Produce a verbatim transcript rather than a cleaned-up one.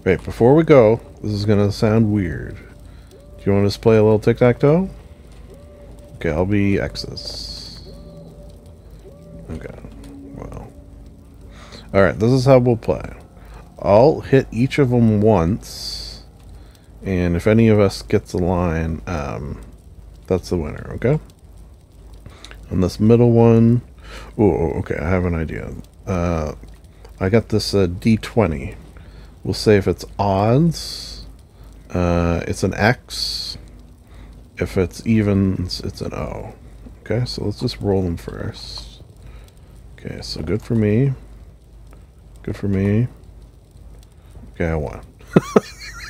Wait, before we go, this is gonna sound weird. Do you want us to play a little tic-tac-toe? Okay, I'll be X's. Okay, well. Alright, this is how we'll play. I'll hit each of them once, and if any of us gets a line, um, that's the winner, okay? On this middle one... Oh, okay, I have an idea. Uh, I got this uh, D twenty. We'll say if it's odds, uh, it's an X. If it's evens, it's an O. Okay, so let's just roll them first. Okay, so good for me. Good for me. Okay, I won.